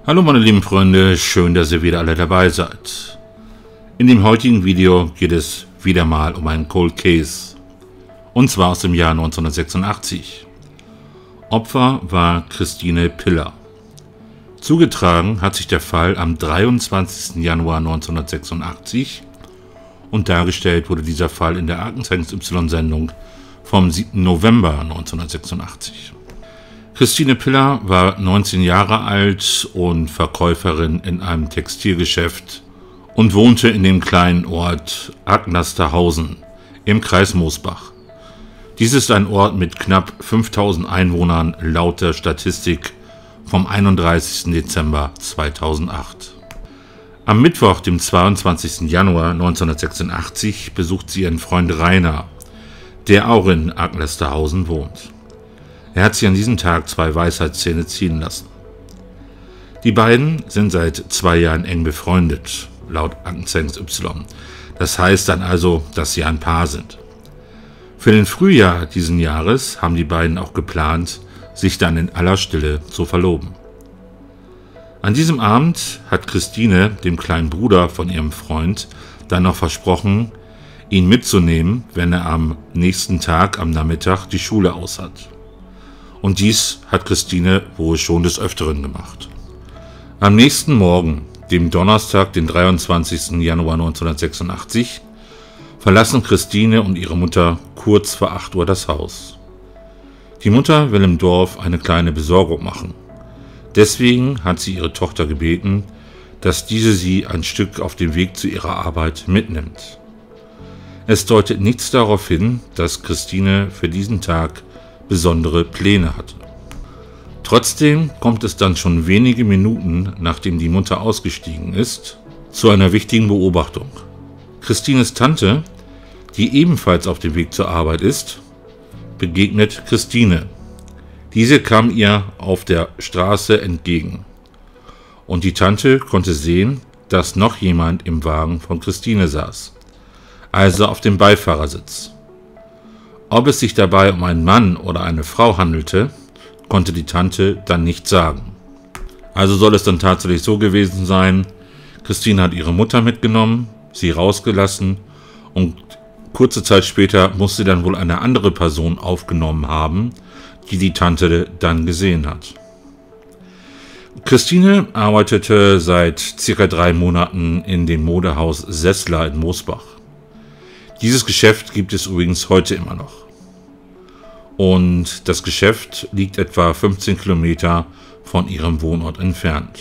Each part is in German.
Hallo meine lieben Freunde, schön, dass ihr wieder alle dabei seid. In dem heutigen Video geht es wieder mal um einen Cold Case. Und zwar aus dem Jahr 1986. Opfer war Christine Piller. Zugetragen hat sich der Fall am 23. Januar 1986 und dargestellt wurde dieser Fall in der Aktenzeichen XY-Sendung vom 7. November 1986. Christine Piller war 19 Jahre alt und Verkäuferin in einem Textilgeschäft und wohnte in dem kleinen Ort Agnasterhausen im Kreis Mosbach. Dies ist ein Ort mit knapp 5000 Einwohnern laut der Statistik vom 31. Dezember 2008. Am Mittwoch, dem 22. Januar 1986, besucht sie ihren Freund Rainer, der auch in Agnasterhausen wohnt. Er hat sich an diesem Tag 2 Weisheitszähne ziehen lassen. Die beiden sind seit 2 Jahren eng befreundet, laut Aktenzeichen Y. Das heißt dann also, dass sie ein Paar sind. Für den Frühjahr diesen Jahres haben die beiden auch geplant, sich dann in aller Stille zu verloben. An diesem Abend hat Christine dem kleinen Bruder von ihrem Freund dann noch versprochen, ihn mitzunehmen, wenn er am nächsten Tag am Nachmittag die Schule aus hat. Und dies hat Christine wohl schon des Öfteren gemacht. Am nächsten Morgen, dem Donnerstag, den 23. Januar 1986, verlassen Christine und ihre Mutter kurz vor 8 Uhr das Haus. Die Mutter will im Dorf eine kleine Besorgung machen. Deswegen hat sie ihre Tochter gebeten, dass diese sie ein Stück auf dem Weg zu ihrer Arbeit mitnimmt. Es deutet nichts darauf hin, dass Christine für diesen Tag besondere Pläne hatte. Trotzdem kommt es dann schon wenige Minuten, nachdem die Mutter ausgestiegen ist, zu einer wichtigen Beobachtung. Christines Tante, die ebenfalls auf dem Weg zur Arbeit ist, begegnet Christine. Diese kam ihr auf der Straße entgegen. Und die Tante konnte sehen, dass noch jemand im Wagen von Christine saß, also auf dem Beifahrersitz. Ob es sich dabei um einen Mann oder eine Frau handelte, konnte die Tante dann nicht sagen. Also soll es dann tatsächlich so gewesen sein, Christine hat ihre Mutter mitgenommen, sie rausgelassen und kurze Zeit später muss sie dann wohl eine andere Person aufgenommen haben, die die Tante dann gesehen hat. Christine arbeitete seit ca. 3 Monaten in dem Modehaus Sessler in Mosbach. Dieses Geschäft gibt es übrigens heute immer noch. Und das Geschäft liegt etwa 15 Kilometer von ihrem Wohnort entfernt.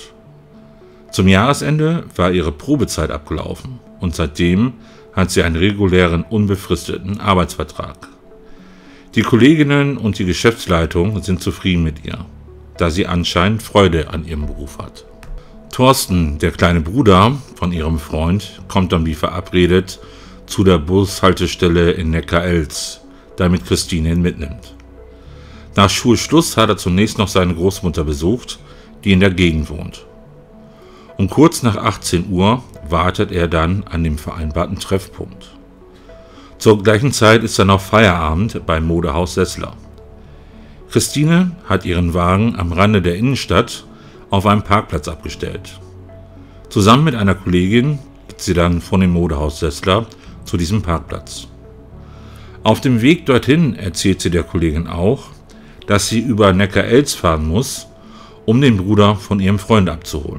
Zum Jahresende war ihre Probezeit abgelaufen und seitdem hat sie einen regulären, unbefristeten Arbeitsvertrag. Die Kolleginnen und die Geschäftsleitung sind zufrieden mit ihr, da sie anscheinend Freude an ihrem Beruf hat. Thorsten, der kleine Bruder von ihrem Freund, kommt dann wie verabredet zu der Bushaltestelle in Neckarelz, damit Christine ihn mitnimmt. Nach Schulschluss hat er zunächst noch seine Großmutter besucht, die in der Gegend wohnt. Um kurz nach 18 Uhr wartet er dann an dem vereinbarten Treffpunkt. Zur gleichen Zeit ist dann auch Feierabend beim Modehaus Sessler. Christine hat ihren Wagen am Rande der Innenstadt auf einem Parkplatz abgestellt. Zusammen mit einer Kollegin geht sie dann von dem Modehaus Sessler zu diesem Parkplatz. Auf dem Weg dorthin erzählt sie der Kollegin auch, dass sie über Neckarelz fahren muss, um den Bruder von ihrem Freund abzuholen.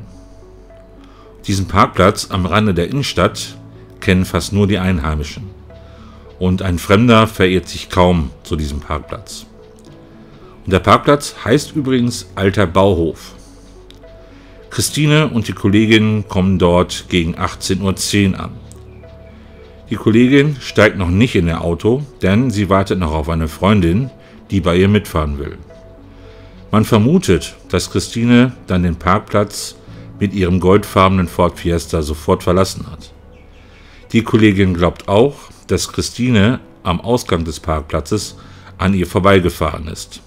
Diesen Parkplatz am Rande der Innenstadt kennen fast nur die Einheimischen und ein Fremder verirrt sich kaum zu diesem Parkplatz. Und der Parkplatz heißt übrigens Alter Bauhof. Christine und die Kollegin kommen dort gegen 18:10 Uhr an. Die Kollegin steigt noch nicht in ihr Auto, denn sie wartet noch auf eine Freundin, die bei ihr mitfahren will. Man vermutet, dass Christine dann den Parkplatz mit ihrem goldfarbenen Ford Fiesta sofort verlassen hat. Die Kollegin glaubt auch, dass Christine am Ausgang des Parkplatzes an ihr vorbeigefahren ist.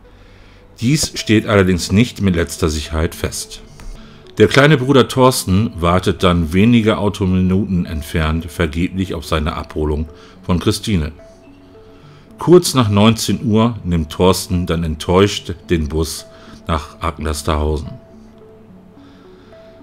Dies steht allerdings nicht mit letzter Sicherheit fest. Der kleine Bruder Thorsten wartet dann wenige Autominuten entfernt vergeblich auf seine Abholung von Christine. Kurz nach 19 Uhr nimmt Thorsten dann enttäuscht den Bus nach Agnasterhausen.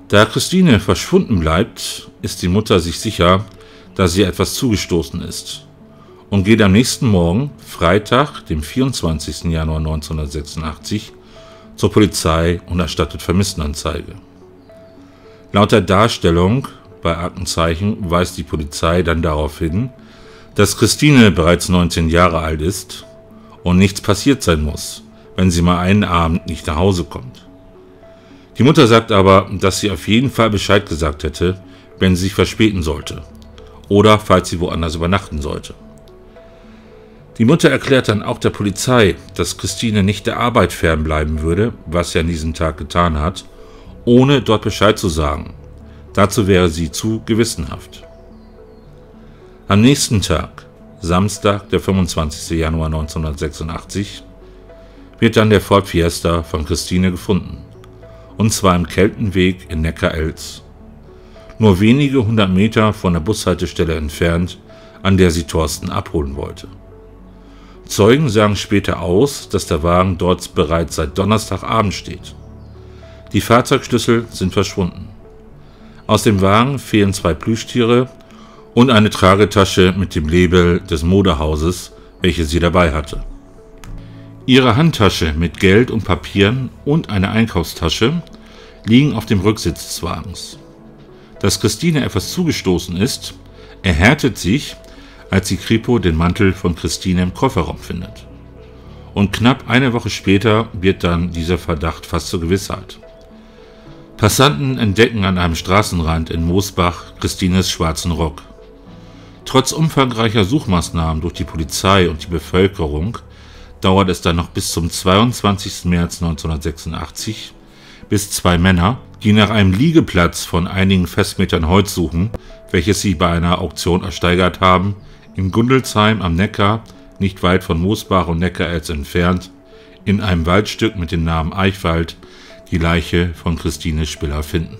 Da Christine verschwunden bleibt, ist die Mutter sich sicher, dass ihr etwas zugestoßen ist und geht am nächsten Morgen, Freitag, dem 24. Januar 1986, zur Polizei und erstattet Vermisstenanzeige. Laut der Darstellung bei Aktenzeichen weist die Polizei dann darauf hin, dass Christine bereits 19 Jahre alt ist und nichts passiert sein muss, wenn sie mal einen Abend nicht nach Hause kommt. Die Mutter sagt aber, dass sie auf jeden Fall Bescheid gesagt hätte, wenn sie sich verspäten sollte oder falls sie woanders übernachten sollte. Die Mutter erklärt dann auch der Polizei, dass Christine nicht der Arbeit fernbleiben würde, was sie an diesem Tag getan hat, ohne dort Bescheid zu sagen. Dazu wäre sie zu gewissenhaft. Am nächsten Tag, Samstag, der 25. Januar 1986, wird dann der Ford Fiesta von Christine gefunden. Und zwar im Keltenweg in Neckarelz. Nur wenige 100 Meter von der Bushaltestelle entfernt, an der sie Thorsten abholen wollte. Zeugen sagen später aus, dass der Wagen dort bereits seit Donnerstagabend steht. Die Fahrzeugschlüssel sind verschwunden. Aus dem Wagen fehlen 2 Plüschtiere und eine Tragetasche mit dem Label des Modehauses, welche sie dabei hatte. Ihre Handtasche mit Geld und Papieren und eine Einkaufstasche liegen auf dem Rücksitz des Wagens. Dass Christine etwas zugestoßen ist, erhärtet sich, als die Kripo den Mantel von Christine im Kofferraum findet. Und knapp eine Woche später wird dann dieser Verdacht fast zur Gewissheit. Passanten entdecken an einem Straßenrand in Moosbach Christines schwarzen Rock. Trotz umfangreicher Suchmaßnahmen durch die Polizei und die Bevölkerung dauert es dann noch bis zum 22. März 1986, bis 2 Männer, die nach einem Liegeplatz von einigen Festmetern Holz suchen, welches sie bei einer Auktion ersteigert haben, in Gundelsheim am Neckar, nicht weit von Moosbach und Neckarelz entfernt, in einem Waldstück mit dem Namen Eichwald, die Leiche von Christine Spiller finden.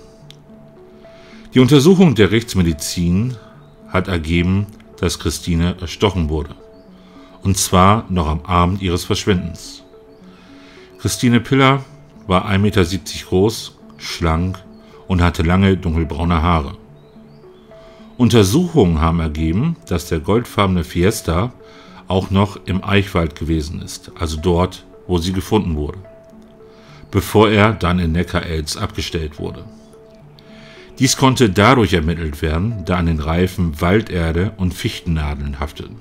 Die Untersuchung der Rechtsmedizin hat ergeben, dass Christine erstochen wurde. Und zwar noch am Abend ihres Verschwindens. Christine Piller war 1,70 Meter groß, schlank und hatte lange dunkelbraune Haare. Untersuchungen haben ergeben, dass der goldfarbene Fiesta auch noch im Eichwald gewesen ist, also dort, wo sie gefunden wurde, bevor er dann in Neckarelz abgestellt wurde. Dies konnte dadurch ermittelt werden, da an den Reifen Walderde und Fichtennadeln hafteten.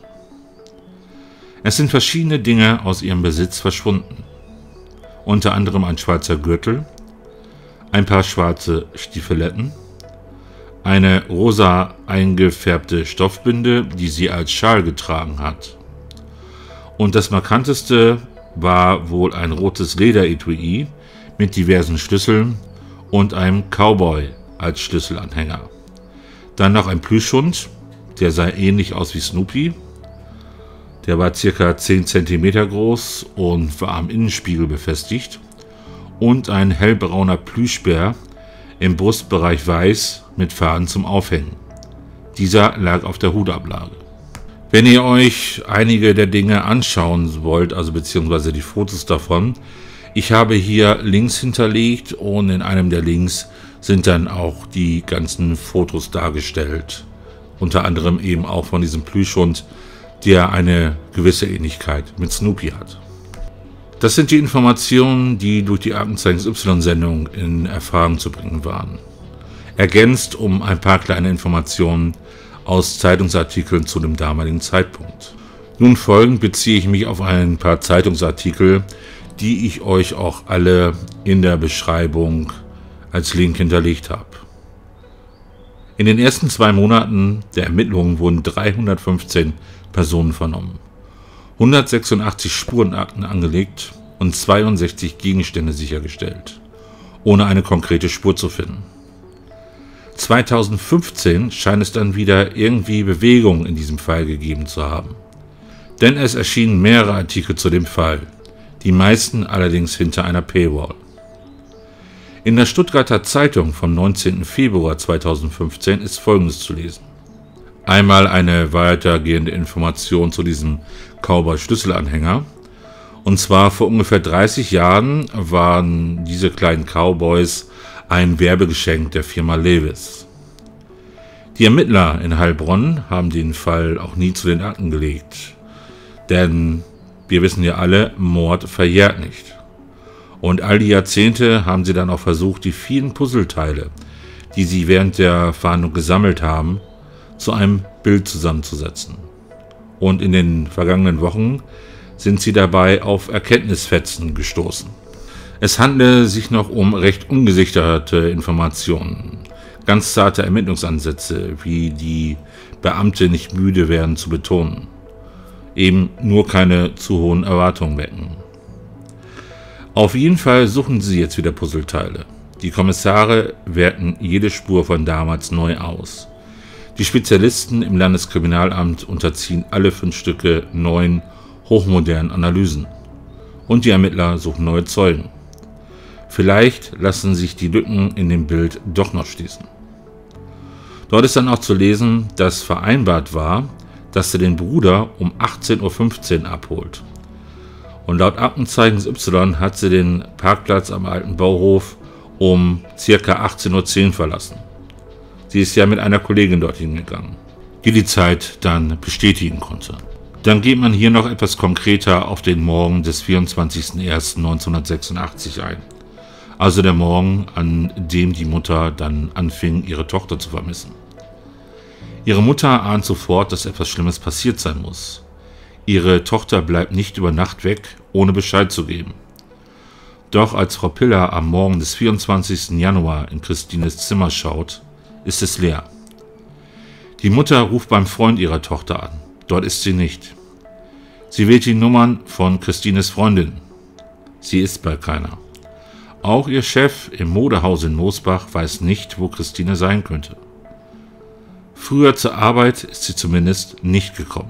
Es sind verschiedene Dinge aus ihrem Besitz verschwunden, unter anderem ein schwarzer Gürtel, ein paar schwarze Stiefeletten, eine rosa eingefärbte Stoffbinde, die sie als Schal getragen hat. Und das markanteste war wohl ein rotes Lederetui mit diversen Schlüsseln und einem Cowboy als Schlüsselanhänger. Dann noch ein Plüschhund, der sah ähnlich aus wie Snoopy. Der war ca. 10 cm groß und war am Innenspiegel befestigt. Und ein hellbrauner Plüschbär im Brustbereich weiß mit Faden zum Aufhängen. Dieser lag auf der Hutablage. Wenn ihr euch einige der Dinge anschauen wollt, also beziehungsweise die Fotos davon, ich habe hier Links hinterlegt und in einem der Links sind dann auch die ganzen Fotos dargestellt. Unter anderem eben auch von diesem Plüschhund, der eine gewisse Ähnlichkeit mit Snoopy hat. Das sind die Informationen, die durch die Aktenzeichen XY-Sendung in Erfahrung zu bringen waren. Ergänzt um ein paar kleine Informationen aus Zeitungsartikeln zu dem damaligen Zeitpunkt. Nun folgend beziehe ich mich auf ein paar Zeitungsartikel, die ich euch auch alle in der Beschreibung als Link hinterlegt habe. In den ersten 2 Monaten der Ermittlungen wurden 315 Personen vernommen, 186 Spurenakten angelegt und 62 Gegenstände sichergestellt, ohne eine konkrete Spur zu finden. 2015 scheint es dann wieder irgendwie Bewegung in diesem Fall gegeben zu haben. Denn es erschienen mehrere Artikel zu dem Fall, die meisten allerdings hinter einer Paywall. In der Stuttgarter Zeitung vom 19. Februar 2015 ist Folgendes zu lesen. Einmal eine weitergehende Information zu diesem Cowboy-Schlüsselanhänger. Und zwar vor ungefähr 30 Jahren waren diese kleinen Cowboys ein Werbegeschenk der Firma Levis. Die Ermittler in Heilbronn haben den Fall auch nie zu den Akten gelegt, denn wir wissen ja alle, Mord verjährt nicht. Und all die Jahrzehnte haben sie dann auch versucht, die vielen Puzzleteile, die sie während der Fahndung gesammelt haben, zu einem Bild zusammenzusetzen. Und in den vergangenen Wochen sind sie dabei auf Erkenntnisfetzen gestoßen. Es handle sich noch um recht ungesicherte Informationen, ganz zarte Ermittlungsansätze, wie die Beamte nicht müde werden zu betonen. Eben nur keine zu hohen Erwartungen wecken. Auf jeden Fall suchen sie jetzt wieder Puzzleteile. Die Kommissare werten jede Spur von damals neu aus. Die Spezialisten im Landeskriminalamt unterziehen alle 5 Stücke neuen, hochmodernen Analysen. Und die Ermittler suchen neue Zeugen. Vielleicht lassen sich die Lücken in dem Bild doch noch schließen. Dort ist dann auch zu lesen, dass vereinbart war, dass er den Bruder um 18:15 Uhr abholt. Und laut Aktenzeichen Y hat sie den Parkplatz am alten Bauhof um ca. 18:10 Uhr verlassen. Sie ist ja mit einer Kollegin dorthin gegangen, die Zeit dann bestätigen konnte. Dann geht man hier noch etwas konkreter auf den Morgen des 24.01.1986 ein. Also der Morgen, an dem die Mutter dann anfing, ihre Tochter zu vermissen. Ihre Mutter ahnt sofort, dass etwas Schlimmes passiert sein muss. Ihre Tochter bleibt nicht über Nacht weg, ohne Bescheid zu geben. Doch als Frau Piller am Morgen des 24. Januar in Christines Zimmer schaut, ist es leer. Die Mutter ruft beim Freund ihrer Tochter an. Dort ist sie nicht. Sie wählt die Nummern von Christines Freundin. Sie ist bei keiner. Auch ihr Chef im Modehaus in Moosbach weiß nicht, wo Christine sein könnte. Früher zur Arbeit ist sie zumindest nicht gekommen.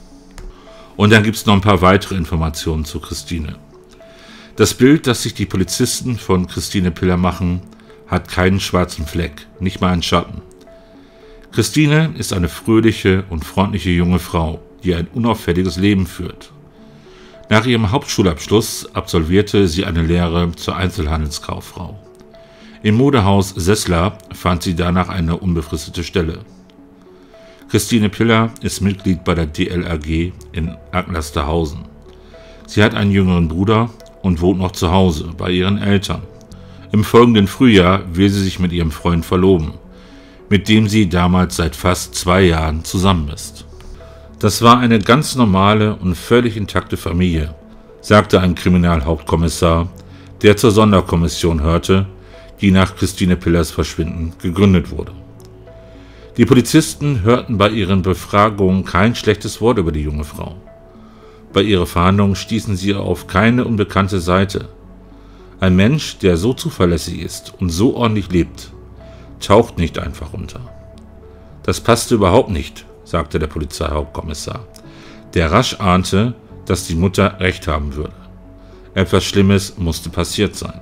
Und dann gibt es noch ein paar weitere Informationen zu Christine. Das Bild, das sich die Polizisten von Christine Piller machen, hat keinen schwarzen Fleck, nicht mal einen Schatten. Christine ist eine fröhliche und freundliche junge Frau, die ein unauffälliges Leben führt. Nach ihrem Hauptschulabschluss absolvierte sie eine Lehre zur Einzelhandelskauffrau. Im Modehaus Sessler fand sie danach eine unbefristete Stelle. Christine Piller ist Mitglied bei der DLRG in Aglasterhausen. Sie hat einen jüngeren Bruder und wohnt noch zu Hause bei ihren Eltern. Im folgenden Frühjahr will sie sich mit ihrem Freund verloben, mit dem sie damals seit fast 2 Jahren zusammen ist. Das war eine ganz normale und völlig intakte Familie, sagte ein Kriminalhauptkommissar, der zur Sonderkommission hörte, die nach Christine Pillers Verschwinden gegründet wurde. Die Polizisten hörten bei ihren Befragungen kein schlechtes Wort über die junge Frau. Bei ihrer Fahndung stießen sie auf keine unbekannte Seite. Ein Mensch, der so zuverlässig ist und so ordentlich lebt, taucht nicht einfach unter. Das passte überhaupt nicht, sagte der Polizeihauptkommissar, der rasch ahnte, dass die Mutter recht haben würde. Etwas Schlimmes musste passiert sein.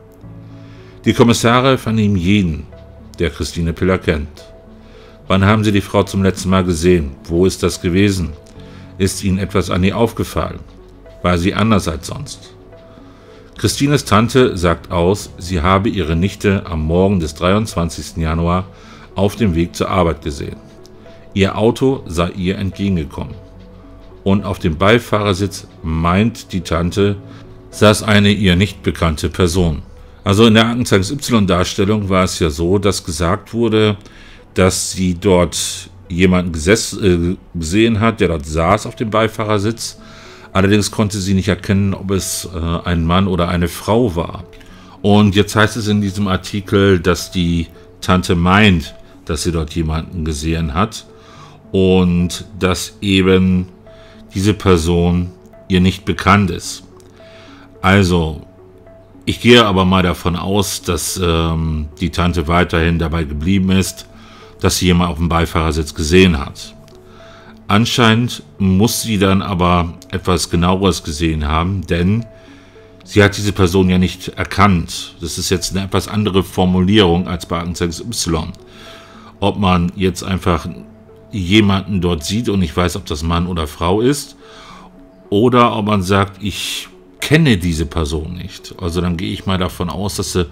Die Kommissare vernehmen jeden, der Christine Piller kennt. Wann haben Sie die Frau zum letzten Mal gesehen? Wo ist das gewesen? Ist Ihnen etwas an ihr aufgefallen? War sie anders als sonst? Christines Tante sagt aus, sie habe ihre Nichte am Morgen des 23. Januar auf dem Weg zur Arbeit gesehen. Ihr Auto sei ihr entgegengekommen. Und auf dem Beifahrersitz, meint die Tante, saß eine ihr nicht bekannte Person. Also in der Aktenzeichen Y-Darstellung war es ja so, dass gesagt wurde, dass sie dort jemanden gesehen hat, der dort saß auf dem Beifahrersitz. Allerdings konnte sie nicht erkennen, ob es ein Mann oder eine Frau war. Und jetzt heißt es in diesem Artikel, dass die Tante meint, dass sie dort jemanden gesehen hat und dass eben diese Person ihr nicht bekannt ist. Also, ich gehe aber mal davon aus, dass die Tante weiterhin dabei geblieben ist, dass sie jemand auf dem Beifahrersitz gesehen hat. Anscheinend muss sie dann aber etwas Genaueres gesehen haben, denn sie hat diese Person ja nicht erkannt. Das ist jetzt eine etwas andere Formulierung als bei Aktenzeichen Y. Ob man jetzt einfach jemanden dort sieht und nicht weiß, ob das Mann oder Frau ist, oder ob man sagt, ich kenne diese Person nicht. Also dann gehe ich mal davon aus, dass sie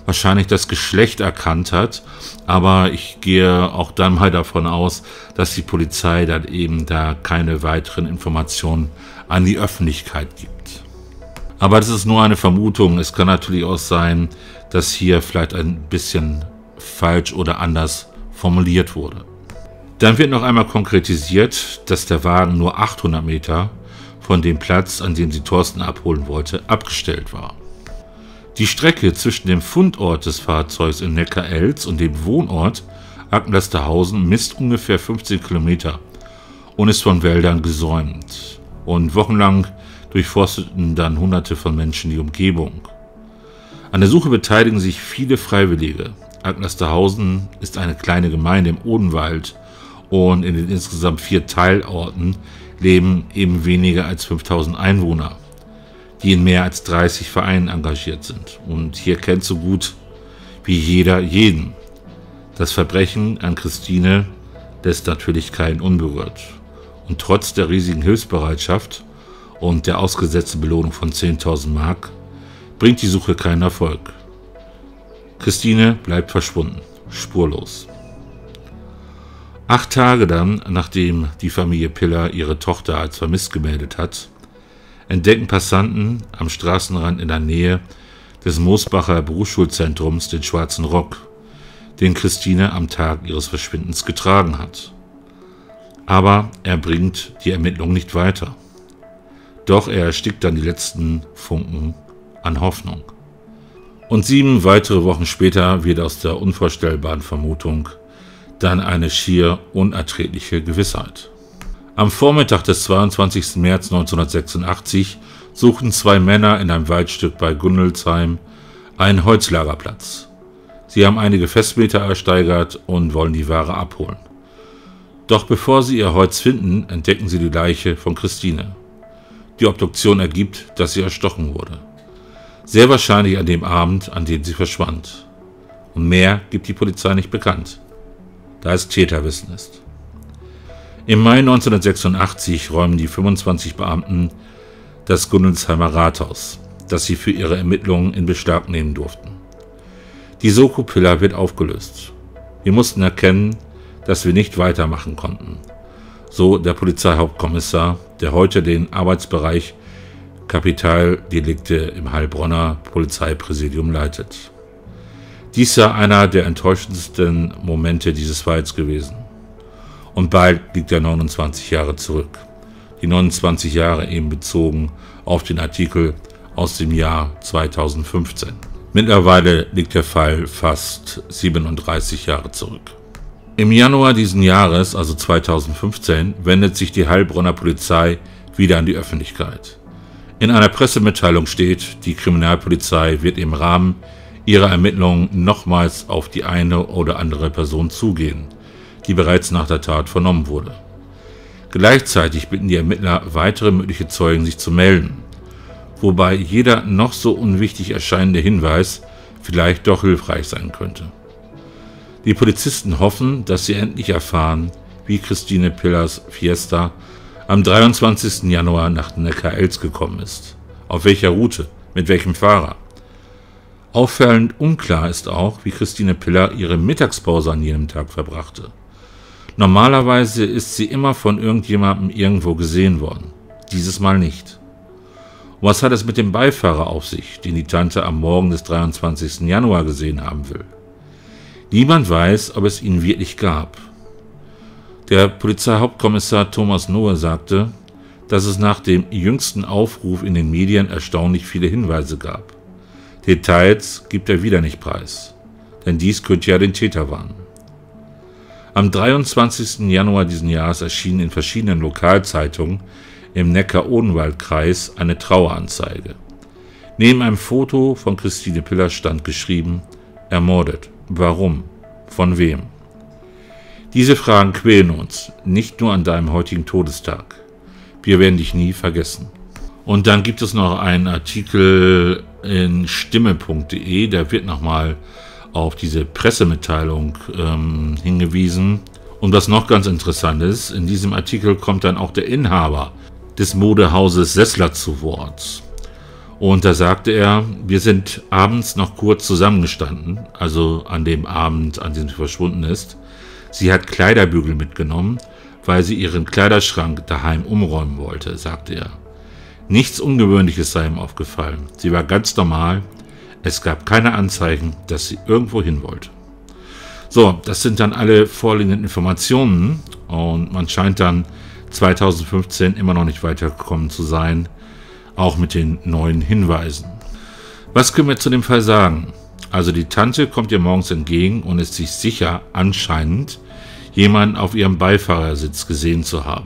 wahrscheinlich das Geschlecht erkannt hat, aber ich gehe auch dann mal davon aus, dass die Polizei dann eben da keine weiteren Informationen an die Öffentlichkeit gibt. Aber das ist nur eine Vermutung. Es kann natürlich auch sein, dass hier vielleicht ein bisschen falsch oder anders formuliert wurde. Dann wird noch einmal konkretisiert, dass der Wagen nur 800 Meter von dem Platz, an dem sie Thorsten abholen wollte, abgestellt war. Die Strecke zwischen dem Fundort des Fahrzeugs in Neckarelz und dem Wohnort Agnesterhausen misst ungefähr 15 Kilometer und ist von Wäldern gesäumt. Und wochenlang durchforsteten dann Hunderte von Menschen die Umgebung. An der Suche beteiligen sich viele Freiwillige. Agnesterhausen ist eine kleine Gemeinde im Odenwald und in den insgesamt 4 Teilorten leben eben weniger als 5000 Einwohner, die in mehr als 30 Vereinen engagiert sind. Und hier kennt so gut wie jeder jeden. Das Verbrechen an Christine lässt natürlich keinen unberührt. Und trotz der riesigen Hilfsbereitschaft und der ausgesetzten Belohnung von 10.000 Mark bringt die Suche keinen Erfolg. Christine bleibt verschwunden, spurlos. 8 Tage dann, nachdem die Familie Piller ihre Tochter als vermisst gemeldet hat, entdecken Passanten am Straßenrand in der Nähe des Moosbacher Berufsschulzentrums den schwarzen Rock, den Christine am Tag ihres Verschwindens getragen hat. Aber er bringt die Ermittlungen nicht weiter. Doch er erstickt dann die letzten Funken an Hoffnung. Und 7 weitere Wochen später wird aus der unvorstellbaren Vermutung dann eine schier unerträgliche Gewissheit. Am Vormittag des 22. März 1986 suchten 2 Männer in einem Waldstück bei Gundelsheim einen Holzlagerplatz. Sie haben einige Festmeter ersteigert und wollen die Ware abholen. Doch bevor sie ihr Holz finden, entdecken sie die Leiche von Christine. Die Obduktion ergibt, dass sie erstochen wurde. Sehr wahrscheinlich an dem Abend, an dem sie verschwand. Und mehr gibt die Polizei nicht bekannt, da es Täterwissen ist. Im Mai 1986 räumen die 25 Beamten das Gundelsheimer Rathaus, das sie für ihre Ermittlungen in Beschlag nehmen durften. Die Soko Piller wird aufgelöst. Wir mussten erkennen, dass wir nicht weitermachen konnten, so der Polizeihauptkommissar, der heute den Arbeitsbereich Kapitaldelikte im Heilbronner Polizeipräsidium leitet. Dies sei einer der enttäuschendsten Momente dieses Falls gewesen. Und bald liegt er 29 Jahre zurück. Die 29 Jahre eben bezogen auf den Artikel aus dem Jahr 2015. Mittlerweile liegt der Fall fast 37 Jahre zurück. Im Januar diesen Jahres, also 2015, wendet sich die Heilbronner Polizei wieder an die Öffentlichkeit. In einer Pressemitteilung steht, die Kriminalpolizei wird im Rahmen ihrer Ermittlungen nochmals auf die eine oder andere Person zugehen, die bereits nach der Tat vernommen wurde. Gleichzeitig bitten die Ermittler weitere mögliche Zeugen, sich zu melden, wobei jeder noch so unwichtig erscheinende Hinweis vielleicht doch hilfreich sein könnte. Die Polizisten hoffen, dass sie endlich erfahren, wie Christine Pillers Fiesta am 23. Januar nach Neckarelz gekommen ist. Auf welcher Route, mit welchem Fahrer. Auffallend unklar ist auch, wie Christine Piller ihre Mittagspause an jenem Tag verbrachte. Normalerweise ist sie immer von irgendjemandem irgendwo gesehen worden. Dieses Mal nicht. Und was hat es mit dem Beifahrer auf sich, den die Tante am Morgen des 23. Januar gesehen haben will? Niemand weiß, ob es ihn wirklich gab. Der Polizeihauptkommissar Thomas Nohe sagte, dass es nach dem jüngsten Aufruf in den Medien erstaunlich viele Hinweise gab. Details gibt er wieder nicht preis, denn dies könnte ja den Täter warnen. Am 23. Januar diesen Jahres erschien in verschiedenen Lokalzeitungen im Neckar-Odenwald-Kreis eine Traueranzeige. Neben einem Foto von Christine Piller stand geschrieben: Ermordet. Warum? Von wem? Diese Fragen quälen uns, nicht nur an deinem heutigen Todestag. Wir werden dich nie vergessen. Und dann gibt es noch einen Artikel in stimme.de, da wird nochmal auf diese Pressemitteilung hingewiesen. Und was noch ganz interessant ist, in diesem Artikel kommt dann auch der Inhaber des Modehauses Sessler zu Wort. Und da sagte er, wir sind abends noch kurz zusammengestanden, also an dem Abend, an dem sie verschwunden ist. Sie hat Kleiderbügel mitgenommen, weil sie ihren Kleiderschrank daheim umräumen wollte, sagte er. Nichts Ungewöhnliches sei ihm aufgefallen. Sie war ganz normal. Es gab keine Anzeichen, dass sie irgendwo hin wollte. So, das sind dann alle vorliegenden Informationen und man scheint dann 2015 immer noch nicht weitergekommen zu sein, auch mit den neuen Hinweisen. Was können wir zu dem Fall sagen? Also die Tante kommt ihr morgens entgegen und ist sich sicher, anscheinend, jemanden auf ihrem Beifahrersitz gesehen zu haben.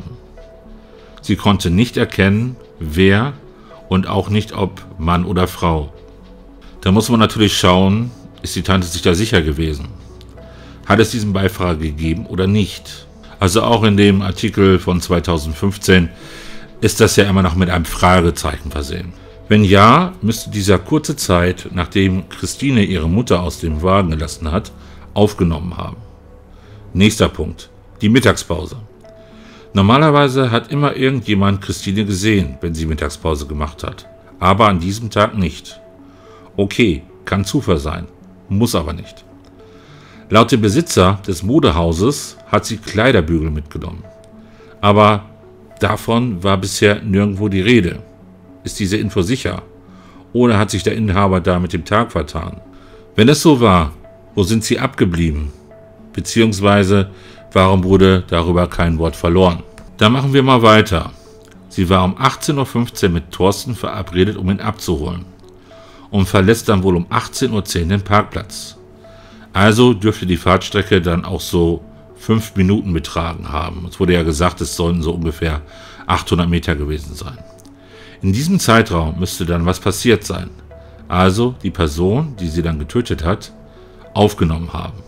Sie konnte nicht erkennen, wer und auch nicht, ob Mann oder Frau. Da muss man natürlich schauen, ist die Tante sich da sicher gewesen? Hat es diesen Beifahrer gegeben oder nicht? Also auch in dem Artikel von 2015 ist das ja immer noch mit einem Fragezeichen versehen. Wenn ja, müsste dieser kurze Zeit, nachdem Christine ihre Mutter aus dem Wagen gelassen hat, aufgenommen haben. Nächster Punkt, die Mittagspause. Normalerweise hat immer irgendjemand Christine gesehen, wenn sie Mittagspause gemacht hat, aber an diesem Tag nicht. Okay, kann Zufall sein, muss aber nicht. Laut dem Besitzer des Modehauses hat sie Kleiderbügel mitgenommen, aber davon war bisher nirgendwo die Rede. Ist diese Info sicher? Oder hat sich der Inhaber da mit dem Tag vertan? Wenn es so war, wo sind sie abgeblieben? Beziehungsweise, warum wurde darüber kein Wort verloren? Da machen wir mal weiter. Sie war um 18:15 Uhr mit Thorsten verabredet, um ihn abzuholen. Und verlässt dann wohl um 18:10 Uhr den Parkplatz. Also dürfte die Fahrtstrecke dann auch so 5 Minuten betragen haben. Es wurde ja gesagt, es sollen so ungefähr 800 Meter gewesen sein. In diesem Zeitraum müsste dann was passiert sein. Also die Person, die sie dann getötet hat, aufgenommen haben.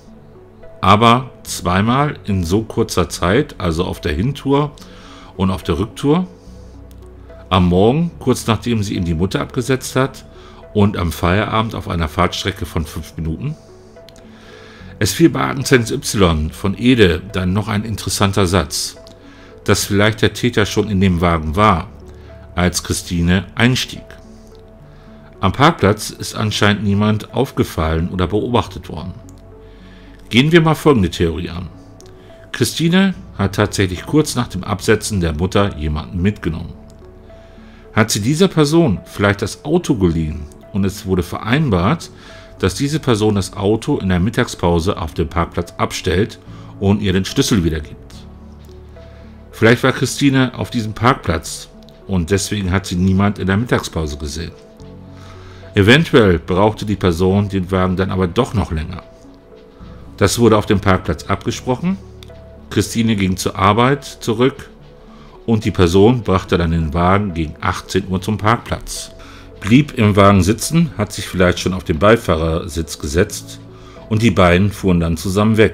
Aber zweimal in so kurzer Zeit, also auf der Hintour und auf der Rücktour. Am Morgen, kurz nachdem sie ihm die Mutter abgesetzt hat, und am Feierabend auf einer Fahrtstrecke von 5 Minuten. Es fiel bei Agent Y von Ede dann noch ein interessanter Satz, dass vielleicht der Täter schon in dem Wagen war, als Christine einstieg. Am Parkplatz ist anscheinend niemand aufgefallen oder beobachtet worden. Gehen wir mal folgende Theorie an. Christine hat tatsächlich kurz nach dem Absetzen der Mutter jemanden mitgenommen. Hat sie dieser Person vielleicht das Auto geliehen und es wurde vereinbart, dass diese Person das Auto in der Mittagspause auf dem Parkplatz abstellt und ihr den Schlüssel wiedergibt. Vielleicht war Christine auf diesem Parkplatz und deswegen hat sie niemand in der Mittagspause gesehen. Eventuell brauchte die Person den Wagen dann aber doch noch länger. Das wurde auf dem Parkplatz abgesprochen, Christine ging zur Arbeit zurück und die Person brachte dann den Wagen gegen 18 Uhr zum Parkplatz. Blieb im Wagen sitzen, hat sich vielleicht schon auf den Beifahrersitz gesetzt und die beiden fuhren dann zusammen weg.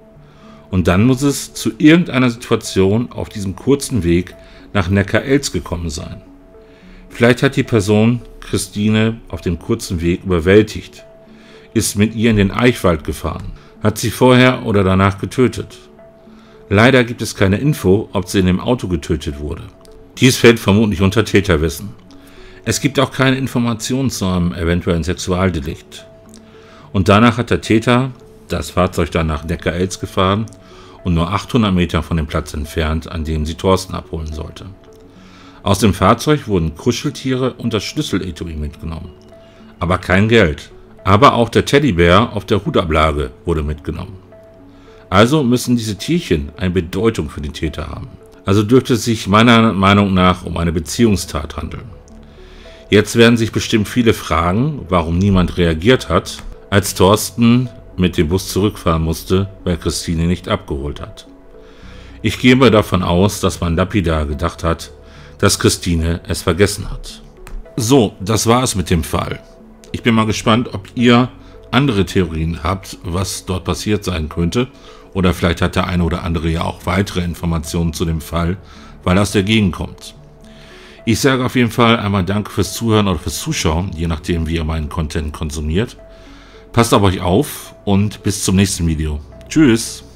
Und dann muss es zu irgendeiner Situation auf diesem kurzen Weg nach Neckarelz gekommen sein. Vielleicht hat die Person Christine auf dem kurzen Weg überwältigt, ist mit ihr in den Eichwald gefahren, hat sie vorher oder danach getötet. Leider gibt es keine Info, ob sie in dem Auto getötet wurde. Dies fällt vermutlich unter Täterwissen. Es gibt auch keine Informationen zu einem eventuellen Sexualdelikt. Und danach hat der Täter das Fahrzeug dann nach Neckarelz gefahren und nur 800 Meter von dem Platz entfernt, an dem sie Thorsten abholen sollte. Aus dem Fahrzeug wurden Kuscheltiere und das Schlüsseletui mitgenommen. Aber kein Geld. Aber auch der Teddybär auf der Hutablage wurde mitgenommen. Also müssen diese Tierchen eine Bedeutung für den Täter haben. Also dürfte es sich meiner Meinung nach um eine Beziehungstat handeln. Jetzt werden sich bestimmt viele fragen, warum niemand reagiert hat, als Thorsten mit dem Bus zurückfahren musste, weil Christine nicht abgeholt hat. Ich gehe mal davon aus, dass man lapidar gedacht hat, dass Christine es vergessen hat. So, das war es mit dem Fall. Ich bin mal gespannt, ob ihr andere Theorien habt, was dort passiert sein könnte. Oder vielleicht hat der eine oder andere ja auch weitere Informationen zu dem Fall, weil er aus der Gegend kommt. Ich sage auf jeden Fall einmal Danke fürs Zuhören oder fürs Zuschauen, je nachdem wie ihr meinen Content konsumiert. Passt auf euch auf und bis zum nächsten Video. Tschüss!